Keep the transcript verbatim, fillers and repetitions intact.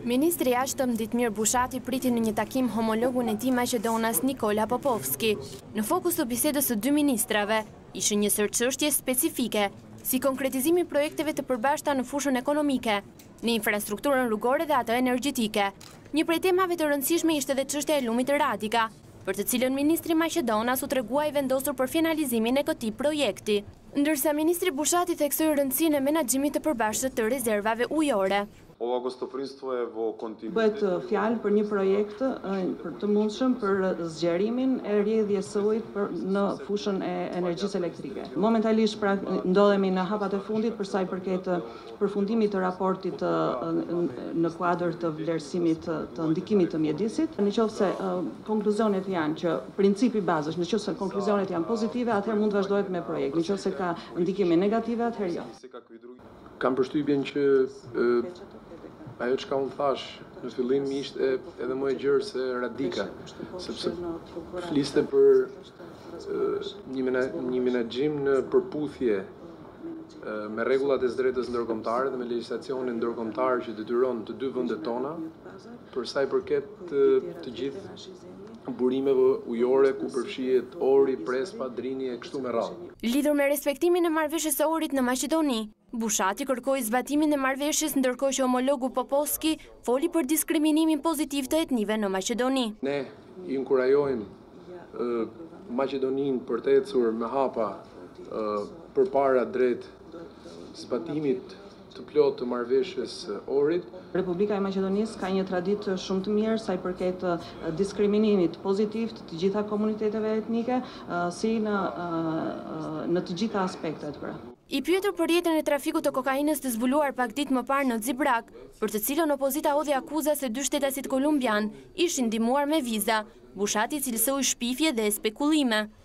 Ministri jashtëm Ditmir Bushati priti në një takim homologun e tij Maqedonas Nikola Popovski. Në fokus të bisedës së dy ministrave ishte një sër çështje specifike, si konkretizimi i projekteve të përbashkëta në fushën ekonomike, në infrastrukturën rrugore dhe atë energjetike. Një prej temave të rëndësishme ishte edhe çështja e lumit të Radika, për të cilën ministri Maqedonas u tregua i vendosur për finalizimin e këtij projekti, ndërsa ministri Bushati theksoi rëndësinë e menaxhimit të përbashkët të rezervave ujore. Bëhet fjalë për një projekt për të mundshëm për zgjerimin e rrjedhjes së ujit në fushën e energjisë elektrike. Momentalisht pra ndodhemi në hapat e fundit për sa i përket përfundimit të raportit në kuadër të vlerësimit të ndikimit të mjedisit. Nëse konkluzionet janë që principi bazës, nëse konkluzionet janë pozitive, atëherë mund të vazhdohet me projekt. Nëse ka ndikime negative, atëherë jo. Kam përshtypjen që ajo që ka unë thash në fillim ishte edhe më e gjerë se Radika, sepse fliste për një menaxhim në përputhje me rregullat e së drejtës ndërkombëtare dhe me legjislacionin ndërkombëtar që detyron të dy vendet tona për sa i përket të gjithë burimeve ujore ku përfshihet ori, prespa, drini e kështu me radhë. Lidhur me respektimin e marrëveshjes së orit në Maqedoni, Bushati kërkoi zbatimin e marrëveshjes ndërkohë që homologu Popovski foli për diskriminimin pozitiv të etnive në Maqedoni. Ne i inkurajojmë Maqedoninë për të ecur me hapa përpara drejt zbatimit të plot të marrëveshjes orit. Republika e Maqedonisë ka një traditë shumë të mirë sa i përket diskriminimit pozitiv të të gjitha komuniteteve etnike, si në në të gjitha aspektet pra. I pyetur për rrjetën e trafikut të kokainës të zbuluar pak ditë më parë në Xibrak, për të cilën opozita hodhi akuza se dy shtetasit kolumbian ishin ndihmuar me viza, Bushati cilësoi shpifje dhe spekullime.